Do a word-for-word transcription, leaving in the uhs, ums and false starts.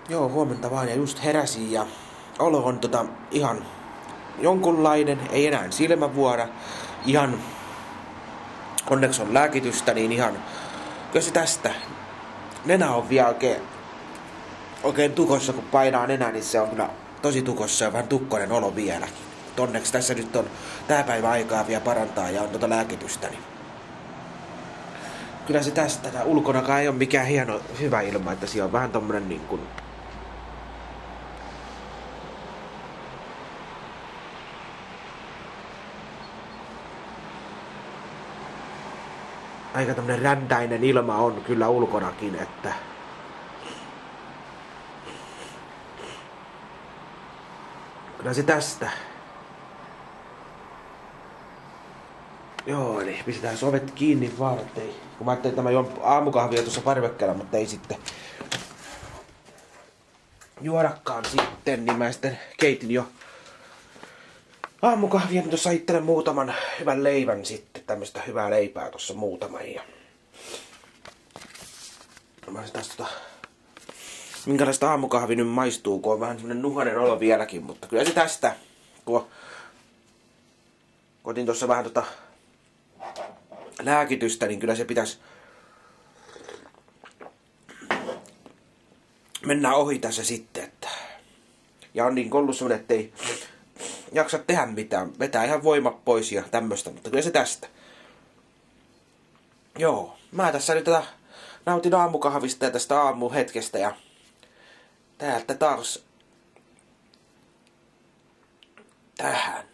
Joo, huomenta vaan ja just heräsin ja olo on tota ihan jonkunlainen, ei enää silmävuora. Ihan, onneksi on lääkitystä, niin ihan, kyllä se tästä. Nenä on vielä oikein, oikein tukossa, kun painaa nenä, niin se on kyllä tosi tukossa ja vähän tukkonen olo vieläkin. Mut onneksi tässä nyt on tää päivä aikaa vielä parantaa ja on tota lääkitystä, niin kyllä se tästä. Tää ulkonakaan ei ole mikään hieno, hyvä ilma, että siellä on vähän tommonen niin kuin aika tämmönen rändäinen ilma on kyllä ulkonakin, että kyllä se tästä. Joo, eli pistetään ovet kiinni vaan, ettei, kun mä ajattelin, että mä juon aamukahvia tuossa parvekkeella, mutta ei sitten juodakaan sitten, niin mä sitten keitin jo aamukahvia, niin tuossa itselle muutaman hyvän leivän sitten, tämmöstä hyvää leipää tuossa muutaman ja mä taas tota, minkälaista aamukahvi nyt maistuu, kun on vähän semmonen nuhanen olo vieläkin, mutta kyllä se tästä, kun otin tuossa vähän tota lääkitystä, niin kyllä se pitäisi mennä ohi tässä sitten, että ja on niin ollut semmonen, ettei jaksa tehdä mitään, vetää ihan voimat pois ja tämmöstä, mutta kyllä se tästä. Joo, mä tässä nyt tätä nautin aamukahvista ja tästä aamuhetkestä ja täältä taas tähän.